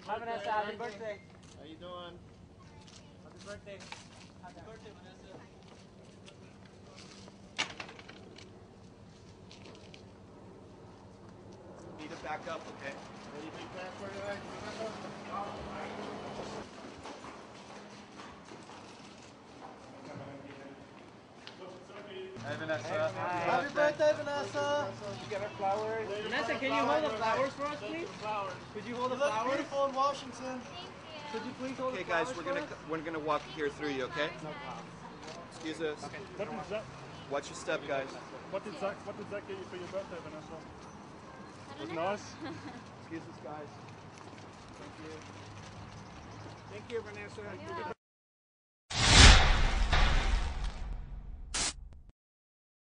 Hi Vanessa, happy birthday. How you doing? Happy birthday. Happy birthday, Vanessa. Need it back up, okay? Anything back for you tonight? Hey Vanessa. Happy birthday, Vanessa. Did you get her flowers? Vanessa, can you hold the flowers for us, please? Could you hold the flowers? You look beautiful in Washington. Could you please hold the Okay flowers guys, for us? we're gonna walk here through you, okay? No problem. Excuse us. Okay. What did Zach? Watch your step, guys. What did Zach get you for your birthday, Vanessa? Was nice. Excuse us, guys. Thank you, Vanessa.